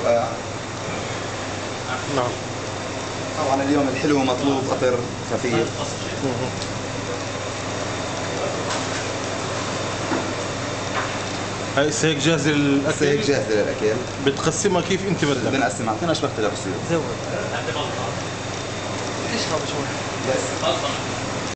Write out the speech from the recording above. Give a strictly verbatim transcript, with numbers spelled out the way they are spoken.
رقاق. نعم. طبعا اليوم الحلو مطلوب، قطر خفيف. هاي هسه هيك جاهزة للأكل؟ هيك جاهزة للأكل. بتقسمها كيف أنت بدك؟ بنقسمها، اعطينا ايش بختلف بصير. زود. اشرب شوي. بس.